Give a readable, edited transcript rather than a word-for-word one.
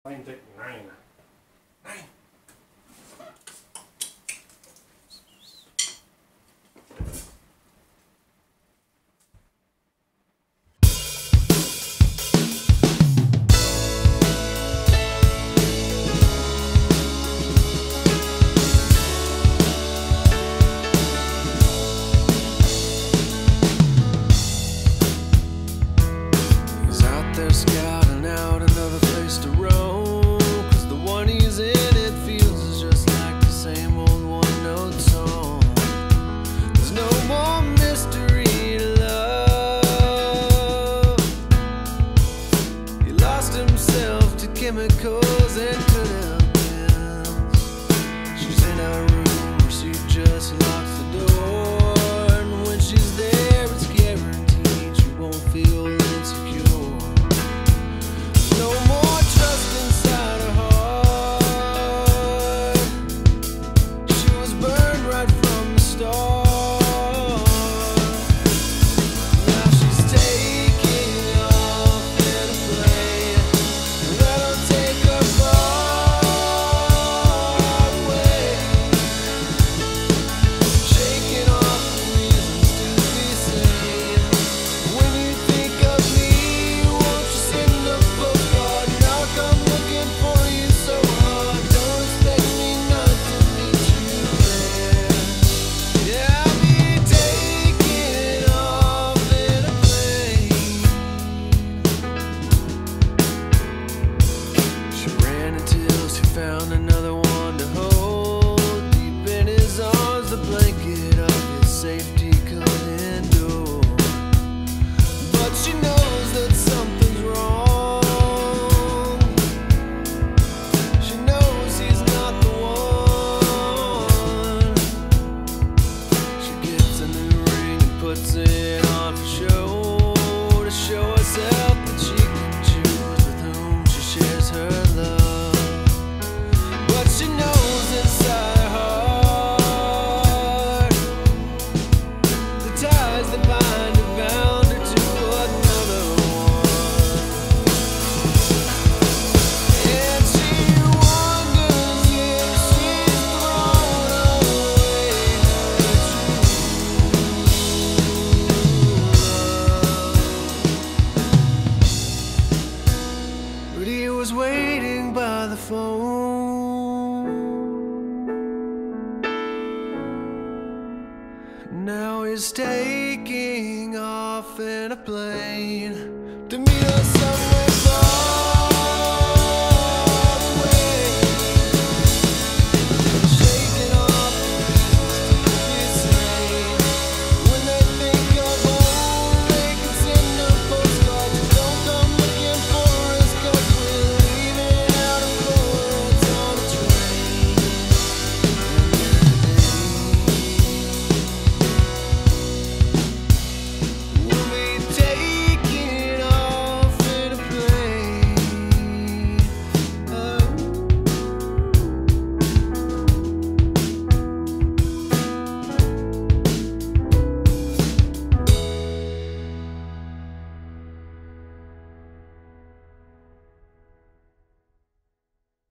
Line take 9. 9. He's out there scouting out another place to roam, 'cause the one he's in, it feels is just like the same old one-note song. There's no more mystery to love. He lost himself to chemicals and could have been. She's in her room where she just locks the door, and when she's there, it's guaranteed she won't feel insecure. No more trust inside her heart. She was burned right from the start. Now she's taking off in a plane that'll take her far away, shaking off the reasons to be sane. When you think of me, won't you send a postcard? Now come looking for you so hard. Don't expect me not to meet you there. Yeah, I'll be taking off in a plane. She ran until she found another one to hold. Deep in his arms, the blanket of his safety couldn't endure. But she knows that something's wrong. She knows he's not the one. She gets a new ring and puts it on for show, to show herself that she can choose with whom she shares her love. But she knows inside her heart the ties that bind her bound her to another one. And she wonders if she's thrown away her true love. But he was waiting by the phone. Now he's taking off in a plane